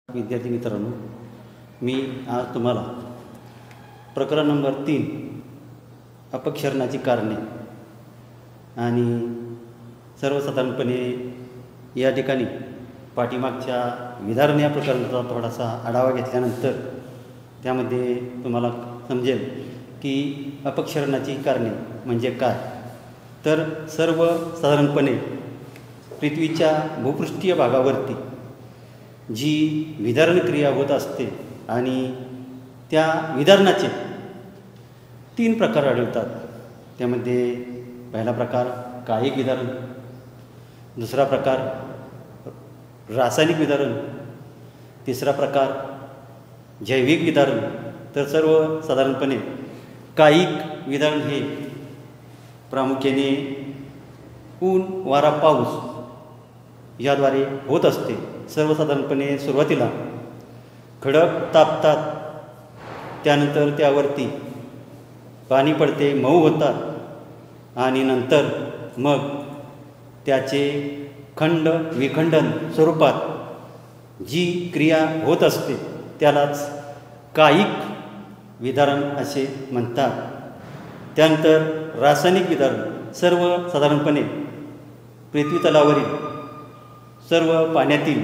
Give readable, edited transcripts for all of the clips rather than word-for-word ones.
विद्यार्थी मित्रांनो, मी आज तुम्हाला प्रकरण नंबर 3 अपक्षरणाची कारणे आणि सर्वसाधारणपणे या ठिकाणी पाठीमागच्या विधारण या प्रकरणाचा थोडासा आढावा घेतल्यानंतर त्यामध्ये तुम्हाला समजेल की अपक्षरणाची कारणे म्हणजे काय. तर सर्वसाधारणपणे पृथ्वीच्या भूपृष्ठीय भागावरती जी विदारण क्रिया होत असते आणि त्या विदारणाचे 3 प्रकार आढळतात. त्यामध्ये पहिला प्रकार कायिक विदारण, दुसरा प्रकार रासायनिक विदारण, तिसरा प्रकार जैविक विदारण. तर सर्वसाधारणपणे कायिक विदारण हे प्रामुख्याने ऊन, वारा, पाऊस याद्वारे होत असते. सर्वसाधारणपणे सुरुवातीला खडक तापतात, त्यानंतर त्यावरती पाणी पडते, मऊ होतात आणि नंतर मग त्याचे खंड विखंडन स्वरूपात जी क्रिया होत असते त्यालाच कायिक विदारण असे म्हणतात. त्यानंतर रासायनिक विदारण सर्वसाधारणपणे पृथ्वीतलावरील सर्व पाण्यातील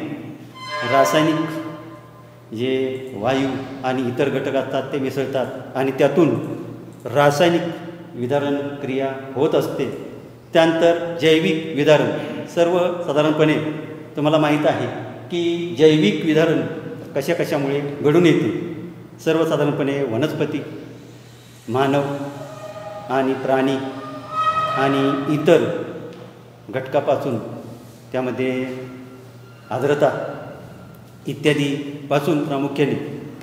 रासायनिक जे वायू आणि इतर घटक असतात ते मिसळतात आणि त्यातून रासायनिक विदारण क्रिया होत असते. त्यानंतर जैविक विदारण सर्वसाधारणपणे तुम्हाला माहीत आहे की जैविक विदारण कशामुळे घडून येते. सर्वसाधारणपणे वनस्पती, मानव आणि प्राणी आणि इतर घटकापासून, त्यामध्ये आर्द्रता इत्यादीपासून प्रामुख्याने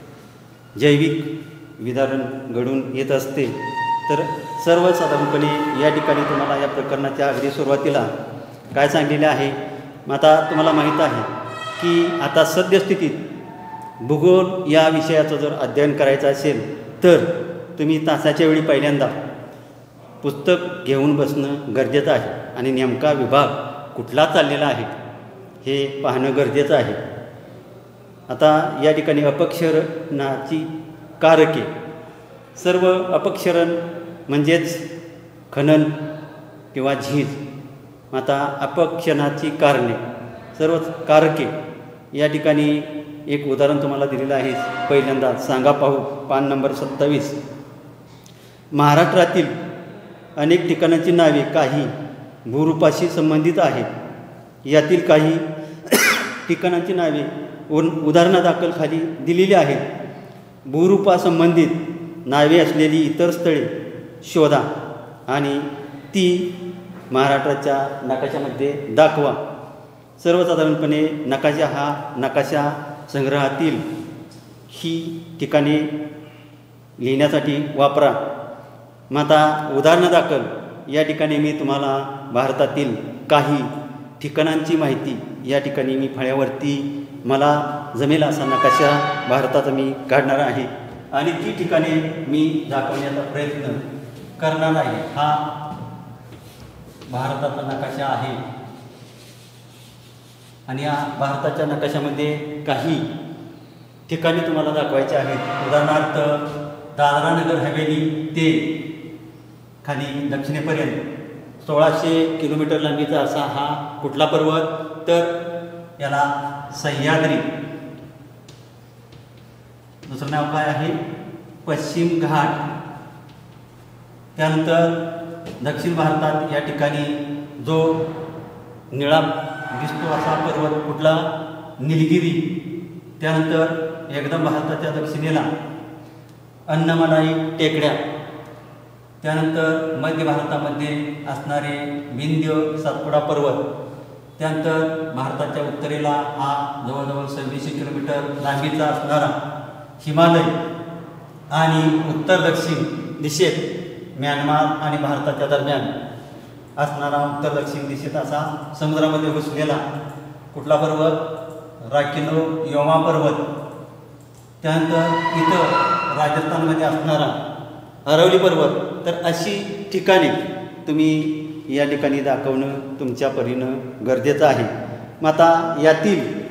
जैविक विदारण घडून येत असते. तर सर्वसाधारणपणे या ठिकाणी तुम्हाला या प्रकरणाच्या अगदी सुरुवातीला काय सांगितले आहे. आता तुम्हाला माहीत आहे की आता सद्यस्थितीत भूगोल या विषयाचं जर अध्ययन करायचं असेल तर तुम्ही तासाच्या वेळी पहिल्यांदा पुस्तक घेऊन बसणं गरजेचं आहे आणि नेमका विभाग कुठला चाललेला आहे हे पाहणं गरजेचं आहे. आता या ठिकाणी अपक्षरणाची कारके, सर्व अपक्षरण म्हणजेच खनन किंवा झीज. आता अपक्षरणाची कारणे, सर्व कारके या ठिकाणी एक उदाहरण तुम्हाला दिलेलं आहे. पहिल्यांदा सांगा पाहू, पान नंबर 27. महाराष्ट्रातील अनेक ठिकाणांची नावे काही भूरूपाशी संबंधित आहेत. यातील काही ठिकाणांची नावे उदाहरणादाखल खाली दिलेली आहेत. भूरूपासंबंधित नावे असलेली इतर स्थळे शोधा आणि ती महाराष्ट्राच्या नकाशामध्ये दाखवा. सर्वसाधारणपणे नकाशा संग्रहातील ही ठिकाणे लिहिण्यासाठी वापरा. मग आता उदाहरणादाखल या ठिकाणी मी तुम्हाला भारतातील काही ठिकाणांची माहिती या ठिकाणी मी फळ्यावरती मला जमेल असा नकाशा भारताचा मी काढणार आहे आणि ती ठिकाणे मी दाखवण्याचा प्रयत्न करणार आहे. हा भारताचा नकाशा आहे आणि या भारताच्या नकाशामध्ये काही ठिकाणे तुम्हाला दाखवायचे आहेत. उदाहरणार्थ दादरा नगर हवेली ते खाली दक्षिणेपर्यंत 1600 किलोमीटर लांबीचा असा हा कुठला पर्वत, तर याला सह्याद्री. दुसरं नाव काय आहे, पश्चिम घाट. त्यानंतर दक्षिण भारतात या ठिकाणी जो निळा दिसतो असा पर्वत कुठला, निलगिरी. त्यानंतर एकदम भारताच्या दक्षिणेला अन्नमलाई टेकड्या. त्यानंतर मध्य भारतामध्ये असणारे विंध्य सातपुडा पर्वत. त्यानंतर भारताच्या उत्तरेला हा जवळजवळ 2600 किलोमीटर लांबीचा असणारा हिमालय आणि उत्तर दक्षिण दिशेत म्यानमार आणि भारताच्या दरम्यान असणारा उत्तर दक्षिण दिशेत असा समुद्रामध्ये घुसलेला कुठला पर्वत, राखीनो योमा पर्वत. त्यानंतर इथं राजस्थानमध्ये असणारा अरवली पर्वत. तर अशी ठिकाणे तुम्ही या ठिकाणी दाखवणं तुमच्या परीनं गरजेचं आहे. मग आता यातील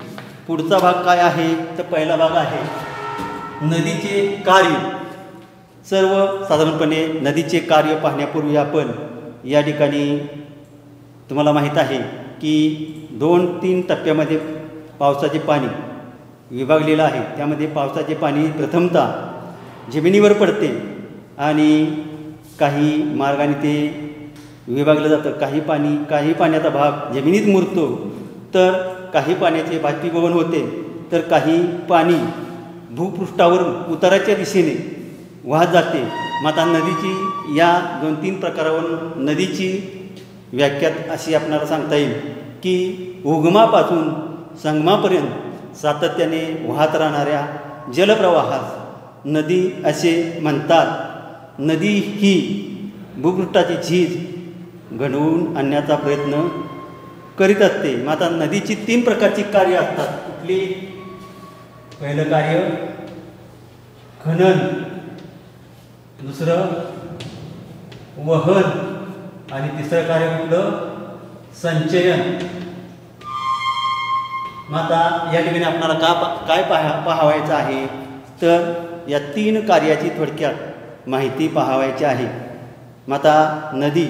पुढचा भाग काय आहे तर पहिला भाग आहे नदीचे कार्य. सर्वसाधारणपणे नदीचे कार्य पाहण्यापूर्वी आपण या ठिकाणी तुम्हाला माहीत आहे की 2-3 टप्प्यामध्ये पावसाचे पाणी विभागलेलं आहे. त्यामध्ये पावसाचे पाणी प्रथमतः जमिनीवर पडते आणि काही मार्गाने ते विभागलं जातं. काही पाण्याचा भाग जमिनीत मुरतो, तर काही पाण्याचे बाष्पीभवन होते, तर काही पाणी भूपृष्ठावरून उताराच्या दिशेने वाहत जाते. मग आता नदीची या 2-3 प्रकारावरून नदीची व्याख्या अशी आपल्याला सांगता येईल की उगमापासून संगमापर्यंत सातत्याने वाहत राहणाऱ्या जलप्रवाहास नदी असे म्हणतात. नदी ही भूपृष्ठाची झीज घडवून आणण्याचा प्रयत्न करीत असते. मग आता नदीची 3 प्रकारची कार्य असतात. कुठली? पहिलं कार्य खनन, दुसरं वहन आणि तिसरं कार्य कुठलं? संचयन. मग आता या ठिकाणी आपल्याला काय पाहावायचं आहे तर या 3 कार्याची थोडक्यात माहिती पाहावायची आहे. मग आता नदी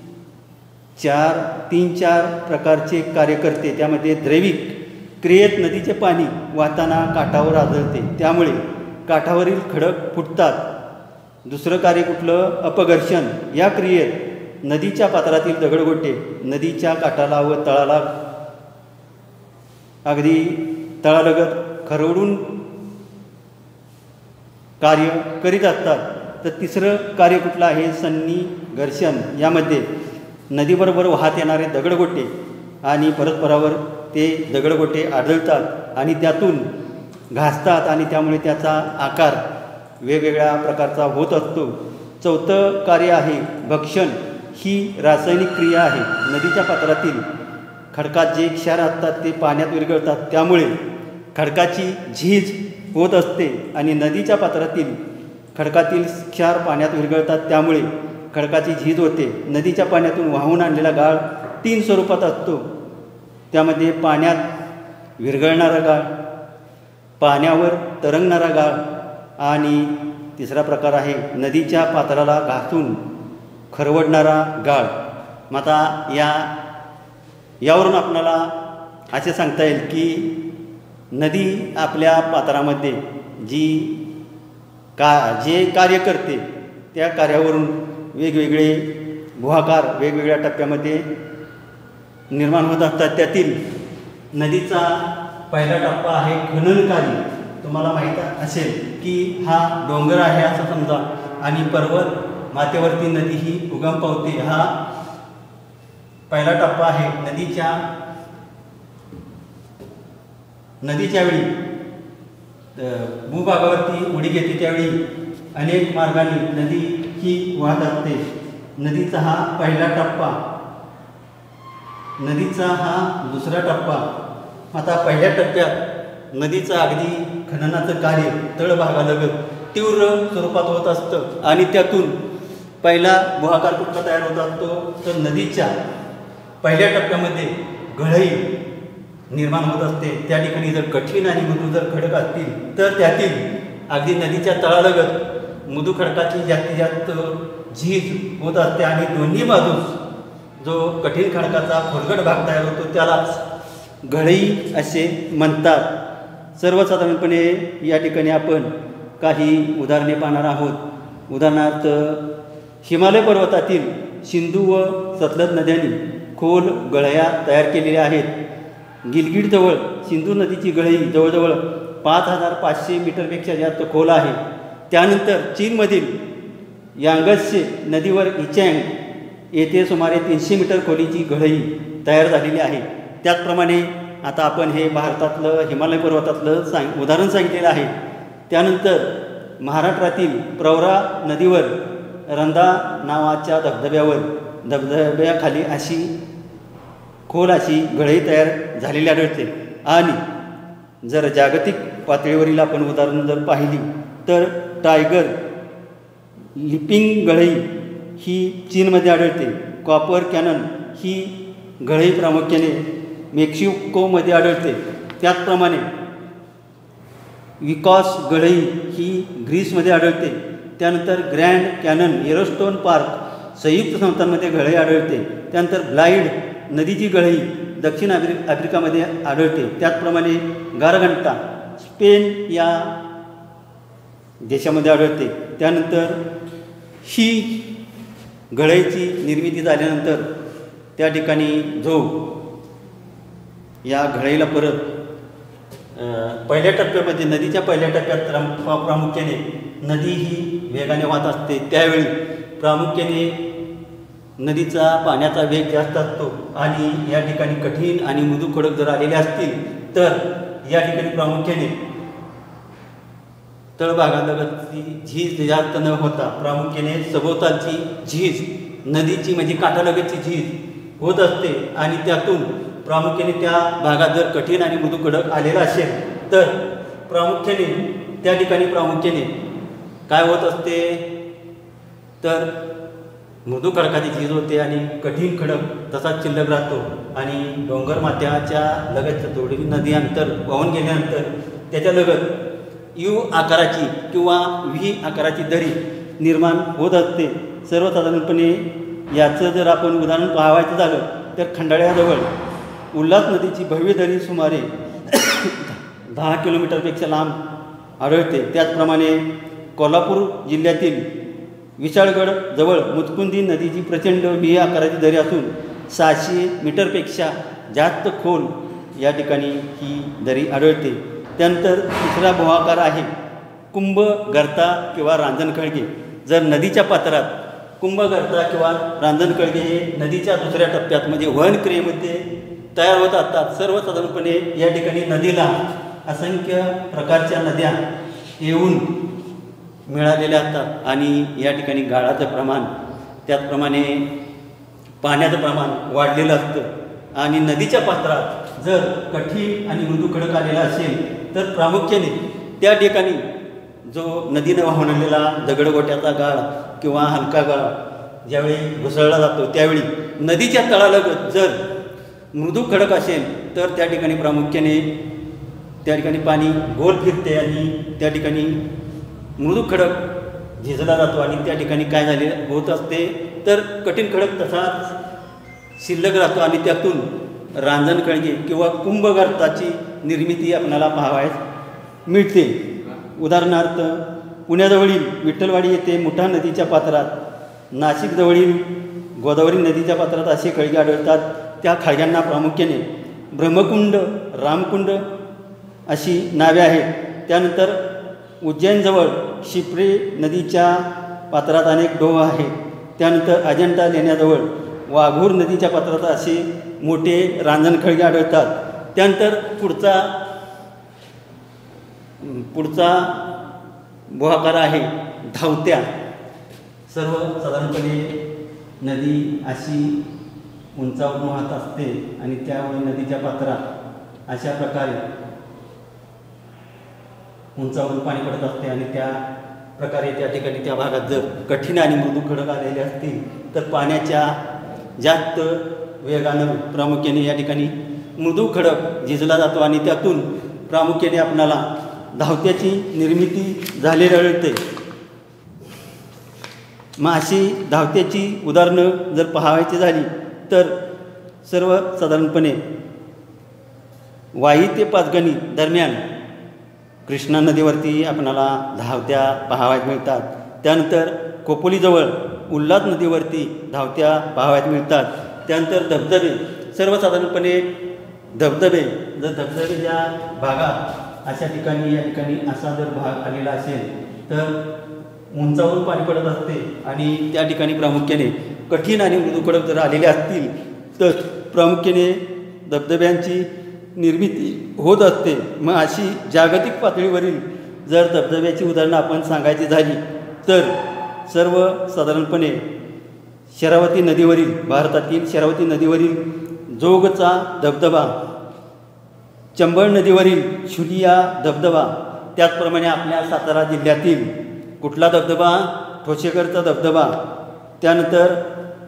3-4 प्रकारचे कार्य करते. त्यामध्ये दैविक क्रियेत नदीचे पाणी वाहताना काठावर आदळते, त्यामुळे काठावरील खडक फुटतात. दुसरं कार्य कुठलं? अपघर्षण. या क्रियेत नदीच्या पात्रातील दगडगोटे नदीच्या काठाला व तळाला अगदी तळालगत खरवडून कार्य करीत असतात. तर तिसरं कार्य कुठलं आहे? सन्निघर्षण. यामध्ये नदीबरोबर वाहत येणारे दगडगोटे आणि परस्परावर ते दगडगोटे आढळतात आणि त्यातून घासतात आणि त्यामुळे त्याचा आकार वेगवेगळ्या प्रकारचा होत असतो. चौथं कार्य आहे भक्षण. ही रासायनिक क्रिया आहे. नदीच्या पात्रातील खडकात जे क्षार असतात ते पाण्यात विरघळतात, त्यामुळे खडकाची झीज होत असते आणि नदीच्या पात्रातील खडकातील क्षार पाण्यात विरघळतात, त्यामुळे खडकाची झीज होते. नदीच्या पाण्यातून वाहून आणलेला गाळ 3 स्वरूपात असतो. त्यामध्ये पाण्यात विरघळणारा गाळ, पाण्यावर तरंगणारा गाळ आणि तिसरा प्रकार आहे नदीच्या पात्राला घासून खरवडणारा गाळ. मग आता यावरून आपल्याला असे सांगता येईल की नदी आपल्या पात्रामध्ये जे कार्य करते त्या कार्यावरून वेगवेगळे भूआकार वेगवेगळ्या टप्प्यामध्ये निर्माण होत असतात. त्यातील नदीचा पहिला टप्पा आहे खनन कार्य. तुम्हाला माहीत असेल की हा डोंगर आहे असं समजा आणि पर्वत माथ्यावरती नदी ही उगम पावते. हा पहिला टप्पा आहे. नदीच्या वेळी भूभागावरती उडी घेते त्यावेळी अनेक मार्गाने नदी ही वाहत असते. नदीचा हा पहिला टप्पा. नदीचा हा दुसरा टप्पा. आता पहिल्या टप्प्यात नदीचं अगदी खननाचं कार्य तळभागालगत तीव्र स्वरूपात होत असतं आणि त्यातून पहिला भूआकार कुठला तयार होत असतो तर नदीच्या पहिल्या टप्प्यामध्ये गळई निर्माण होत असते. त्या ठिकाणी जर कठीण आणि मृदू जर खडक असतील तर त्यातील अगदी नदीच्या तळालगत मृदू खडकाची जास्तीत जास्त झीज होत असते आणि दोन्ही बाजूस जो कठीण खडकाचा खोलगट भाग तयार होतो त्यालाच गळई असे म्हणतात. सर्वसाधारणपणे या ठिकाणी आपण काही उदाहरणे पाहणार आहोत. उदाहरणार्थ हिमालय पर्वतातील सिंधू व सतलज नद्यांनी खोल गळया तयार केलेल्या आहेत. गिलगिटजवळ सिंधू नदीची गळई जवळजवळ 5500 मीटरपेक्षा जास्त खोल आहे. त्यानंतर चीनमधील यांगत्से नदीवर इचँग येथे सुमारे 300 मीटर खोलीची गळई तयार झालेली आहे. त्याचप्रमाणे आता आपण हे भारतातलं हिमालय पर्वतातलं उदाहरण सांगितलेलं आहे. त्यानंतर महाराष्ट्रातील प्रवरा नदीवर रंधा नावाच्या धबधब्याखाली अशी खोल अशी गळई तयार झालेली आढळते. आणि जर जागतिक पातळीवरील आपण उदाहरण जर पाहिली तर टायगर लिपिंग गळई ही चीनमध्ये आढळते. कॉपर कॅनन ही गळई प्रामुख्याने मेक्सिकोमध्ये आढळते. त्याचप्रमाणे विकॉस गळई ही ग्रीसमध्ये आढळते. त्यानंतर ग्रँड कॅनन येलोस्टोन पार्क संयुक्त संस्थांमध्ये गळई आढळते. त्यानंतर ब्लाईड नदीची गळई दक्षिण आफ्रिकामध्ये आढळते. त्याचप्रमाणे गारगंटा स्पेन या देशामध्ये आढळते. त्यानंतर ही गळईची निर्मिती झाल्यानंतर त्या ठिकाणी जो या गळईला परत पहिल्या टप्प्यामध्ये नदीच्या पहिल्या टप्प्यात प्रामुख्याने नदी ही वेगाने वाहत असते. त्यावेळी प्रामुख्याने नदीचा पाण्याचा वेग जास्त असतो आणि या ठिकाणी कठीण आणि मृदू खडक जर आलेले असतील तर या ठिकाणी प्रामुख्याने तळभागालगतची झीज जास्त न होता प्रामुख्याने सभोवतालची झीज नदीची म्हणजे काठालगतची झीज होत असते आणि त्यातून प्रामुख्याने त्या भागात जर कठीण आणि मृदू खडक आलेला असेल तर प्रामुख्याने त्या ठिकाणी प्रामुख्याने काय होत असते तर मृदू खडकाची झीज होते आणि कठीण खडक तसाच शिल्लक राहतो आणि डोंगर माथ्याच्या लगतच्या थोडी नदी अंतर वाहून गेल्यानंतर त्याच्या लगत यू आकाराची किंवा व्ही आकाराची दरी निर्माण होत असते. सर्वसाधारणपणे याचं जर आपण उदाहरण पाहायचं झालं तर खंडाळ्याजवळ उल्हास नदीची भव्य दरी सुमारे 10 किलोमीटरपेक्षा लांब आढळते. त्याचप्रमाणे कोल्हापूर जिल्ह्यातील विशाळगड जवळ मुचकुंदी नदीची प्रचंड व्ही आकाराची दरी असून 600 मीटरपेक्षा जास्त खोल या ठिकाणी ही दरी आढळते. त्यानंतर तिसरा भूआकार आहे कुंभगर्ता किंवा रांजणखळगे. जर नदीच्या पात्रात कुंभगर्ता किंवा रांजणखळगे हे नदीच्या दुसऱ्या टप्प्यात म्हणजे वहन क्रियेमध्ये तयार होत असतात. सर्वसाधारणपणे या ठिकाणी नदीला असंख्य प्रकारच्या नद्या येऊन मिळालेल्या असतात आणि या ठिकाणी गाळाचं प्रमाण त्याचप्रमाणे पाण्याचं प्रमाण वाढलेलं असतं आणि नदीच्या पात्रात जर कठीण आणि मृदू खडक आलेला असेल तर प्रामुख्याने त्या ठिकाणी जो नदीनं वाहून आलेला दगडगोट्याचा गाळ किंवा हलका गाळ ज्यावेळी घुसळला जातो त्यावेळी नदीच्या तळालगत जर मृदू खडक असेल तर त्या ठिकाणी प्रामुख्याने त्या ठिकाणी पाणी गोल फिरते आणि त्या ठिकाणी मृदू खडक झिजला जातो आणि त्या ठिकाणी काय झाले होत असते तर कठीण खडक तसाच शिल्लक राहतो आणि त्यातून रांजणखळगे किंवा कुंभगर्ताची निर्मिती आपल्याला पाहावयास मिळते. उदाहरणार्थ पुण्याजवळील विठ्ठलवाडी येथे मुठा नदीच्या पात्रात नाशिकजवळील गोदावरी नदीच्या पात्रात असे खळगे आढळतात. त्या खळग्यांना प्रामुख्याने ब्रह्मकुंड रामकुंड अशी नावे आहेत. त्यानंतर उज्जैनजवळ शिप्रे नदीच्या पात्रात अनेक डोह आहेत. त्यानंतर अजंठा लेण्याजवळ वाघूर नदीच्या पात्रात असे मोठे रांजणखळगे आढळतात. त्यानंतर पुढचा भूआकार आहे धावत्या. सर्वसाधारणपणे नदी अशी उंचावरून वाहत असते आणि त्यामुळे नदीच्या पात्रात अशा प्रकारे उंचावरून पाणी पडत असते आणि त्या प्रकारे त्या ठिकाणी त्या भागात जर कठीण आणि मृदू खडक आलेले असतील तर पाण्याच्या जास्त वेगानं प्रामुख्याने या ठिकाणी मृदू खडक झिजला जातो आणि त्यातून प्रामुख्याने आपणाला धावत्याची निर्मिती झालेली आढळते. मग अशी धावत्याची उदाहरणं जर पाहायची झाली तर सर्वसाधारणपणे वाई ते पाचगणी दरम्यान कृष्णा नदीवरती आपणाला धावत्या पाहावयास मिळतात. त्यानंतर खोपोलीजवळ उल्हास नदीवरती धावत्या पाहावयास मिळतात. त्यानंतर धबधबे. सर्वसाधारणपणे धबधबे जर धबधबेच्या भागात अशा ठिकाणी या ठिकाणी असा जर भाग आलेला असेल तर उंचावरून पाणी पडत असते आणि त्या ठिकाणी प्रामुख्याने कठीण आणि मृदू खडक जर आलेले असतील तर प्रामुख्याने धबधब्यांची निर्मिती होत असते. मग अशी जागतिक पातळीवरील जर धबधब्याची उदाहरणं आपण सांगायची झाली तर सर्वसाधारणपणे शरावती नदीवरील भारतातील शरावती नदीवरील जोगचा धबधबा, चंबळ नदीवरील शुलिया धबधबा, त्याचप्रमाणे आपल्या सातारा जिल्ह्यातील कुठला धबधबा ठोसेघरचा धबधबा, त्यानंतर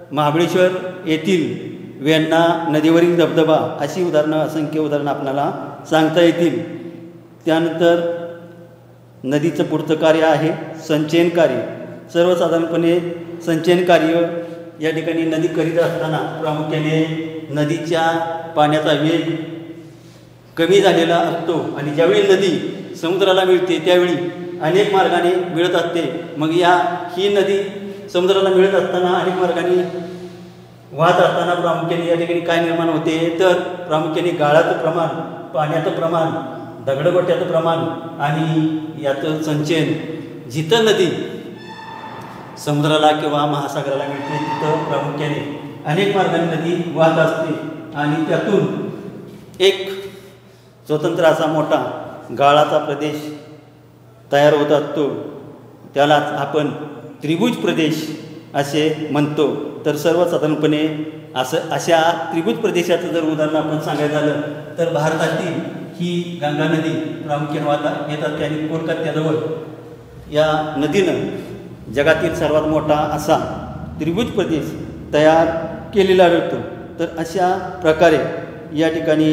महाबळेश्वर येथील वेण्णा नदीवरील धबधबा, अशी उदाहरणं असंख्य उदाहरणं आपल्याला सांगता येतील. त्यानंतर नदीचं पुढचं कार्य आहे संचयन कार्य. सर्वसाधारणपणे संचयन कार्य या ठिकाणी नदी करीत असताना प्रामुख्याने नदीच्या पाण्याचा वेग कमी झालेला असतो आणि ज्यावेळी नदी समुद्राला मिळते त्यावेळी अनेक मार्गाने मिळत असते. मग ही नदी समुद्राला मिळत असताना अनेक मार्गाने वाहत असताना प्रामुख्याने या ठिकाणी काय निर्माण होते तर प्रामुख्याने गाळाचं प्रमाण, पाण्याचं प्रमाण, दगडगोट्याचं प्रमाण आणि याचं संचयन. जिथं नदी समुद्राला किंवा महासागराला मिळते तिथं प्रामुख्याने अनेक मार्गाने नदी वाहत असते आणि त्यातून एक स्वतंत्र असा मोठा गाळाचा प्रदेश तयार होत असतो. त्यालाच आपण त्रिभुज प्रदेश असे म्हणतो. तर सर्वसाधारणपणे अशा त्रिभुज प्रदेशाचं जर उदाहरण आपण सांगायचं झालं तर भारतातील ही गंगा नदी प्रामुख्याने वाहत येत असते आणि कोलकात्याजवळ या नदीनं जगातील सर्वात मोठा असा त्रिभुज प्रदेश तयार केलेला मिळतो. तर अशा प्रकारे या ठिकाणी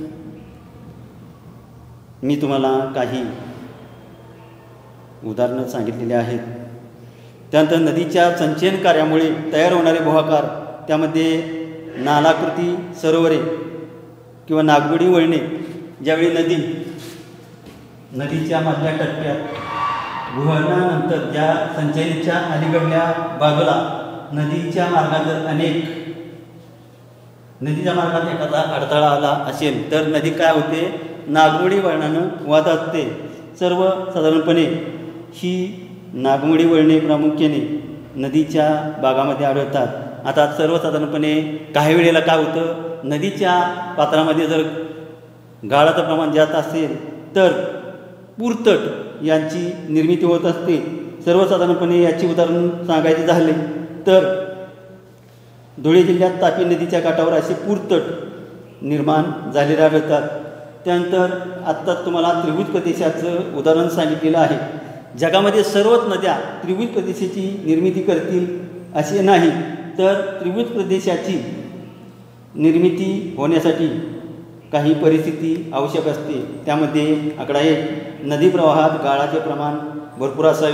मी तुम्हाला काही उदाहरणं सांगितलेली आहेत. त्यानंतर नदीच्या संचयन कार्यामुळे तयार होणारे गुहाकार, त्यामध्ये नालाकृती सरोवरे किंवा नागमोडी वळणे. ज्यावेळी नदीच्या मधल्या टप्प्यात गुहारणानंतर ज्या संचयनाच्या अलीकडल्या बाजूला नदीच्या मार्गात एखादा अडथळा आला असेल तर नदी काय होते नागमोडी वळणानं वाहत असते. सर्वसाधारणपणे ही नागमोडी वळणे प्रामुख्याने नदीच्या भागामध्ये आढळतात. आता सर्वसाधारणपणे काही वेळेला काय होतं नदीच्या पात्रामध्ये जर गाळाचं प्रमाण जास्त असेल तर पूरतट यांची निर्मिती होत असते. सर्वसाधारणपणे याची उदाहरण सांगायचे झाले तर धुळे जिल्ह्यात तापी नदीच्या काठावर असे पूरतट निर्माण झालेले आढळतात. त्यानंतर आत्ताच तुम्हाला त्रिभुज प्रदेशाचं उदाहरण सांगितलेलं आहे. जगामध्ये सर्वच नद्या त्रिभुज प्रदेशाची निर्मिती करतील असे नाही, तर त्रिभुज प्रदेशाची निर्मिती होण्यासाठी काही परिस्थिती आवश्यक असते. त्यामध्ये आकडा 1 नदी प्रवाहात गाळाचे प्रमाण भरपूर असावे.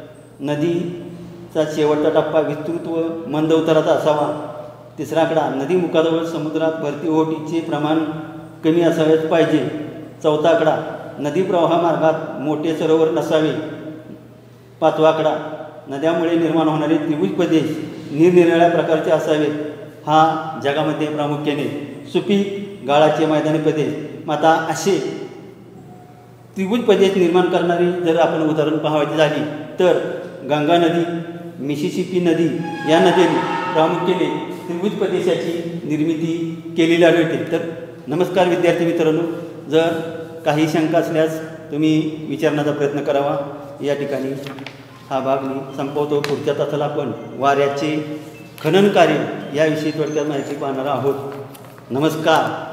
नदीचा शेवटचा टप्पा विस्तृत व मंद उताराचा असावा. तिसरा आकडा नदी मुखाजवळ समुद्रात भरती ओहोटीचे प्रमाण कमी असावेच पाहिजे. चौथा आकडा नदी प्रवाहामार्गात मोठे सरोवर नसावे. पाचवा आकडा नद्यामुळे निर्माण होणारे त्रिभुज प्रदेश निरनिराळ्या प्रकारचे असावेत. हा जगामध्ये प्रामुख्याने सुपीक गाळाचे मैदानी प्रदेश. आता असे त्रिभुज प्रदेश निर्माण करणारी जर आपण उदाहरण पाहायची झाली तर गंगा नदी, मिसिसिपी नदी या नदीने प्रामुख्याने त्रिभुज प्रदेशाची निर्मिती केलेली आढळते. तर नमस्कार विद्यार्थी मित्रांनो, जर काही शंका असल्यास तुम्ही विचारण्याचा प्रयत्न करावा. या ठिकाणी हा भाग मी संपवतो. पुढच्या तासाला आपण वाऱ्याचे खनन कार्य याविषयी थोडक्यात माहिती पाहणार आहोत. नमस्कार.